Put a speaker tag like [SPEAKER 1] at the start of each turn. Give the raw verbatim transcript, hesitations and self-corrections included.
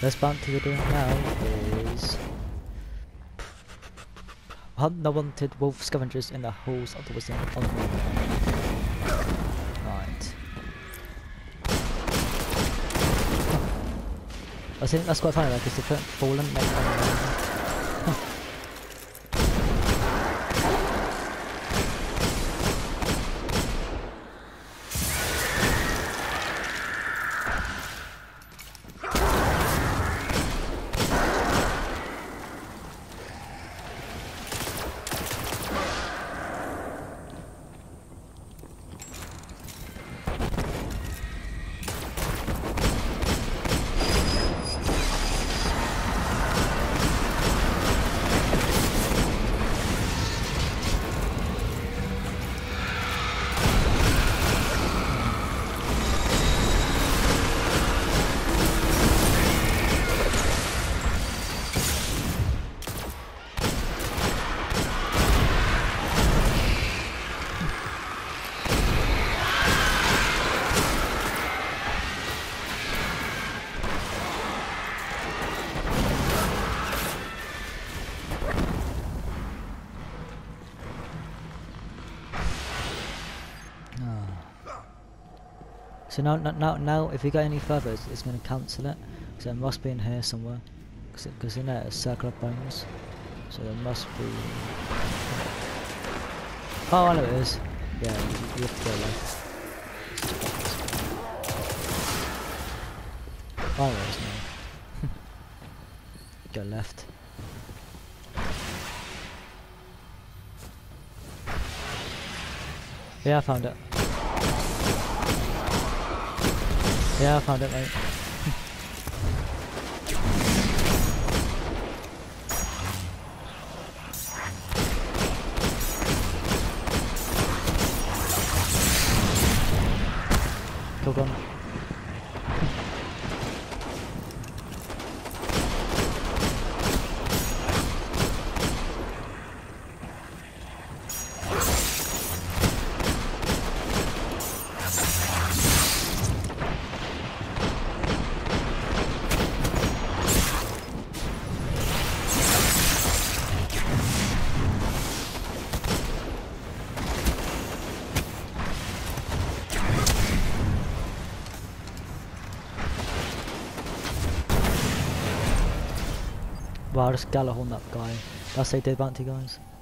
[SPEAKER 1] First bounty we're doing now is hunt unwanted wolf scavengers in the halls of the wisdom on the moon. Right. I think that's quite funny though, because the current fallen make um, so now, now, now, if we go any further, it's, it's going to cancel it. So it must be in here somewhere. Because in there, it's a circle of bones. So there must be. Oh, I know it is. Yeah, you, you have to go left. Oh, there is no. Go left. Yeah, I found it. Yeah, I found it, mate. Kill gone. Wow, just Galahorn that guy. That's a dead bounty, guys.